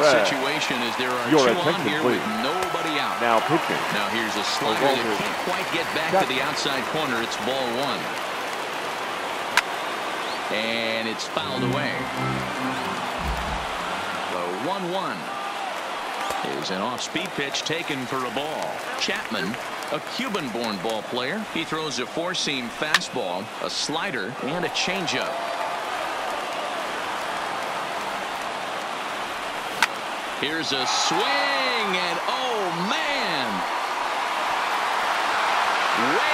situation as there are Your two on attention, here please. with nobody out. Now pitching. Now here's a slider that can't quite get back to the outside corner. It's ball one. And it's fouled away. The 1-1 is an off-speed pitch taken for a ball. Chapman, a Cuban-born ball player. He throws a four-seam fastball, a slider, and a changeup. Here's a swing, and oh, man! Way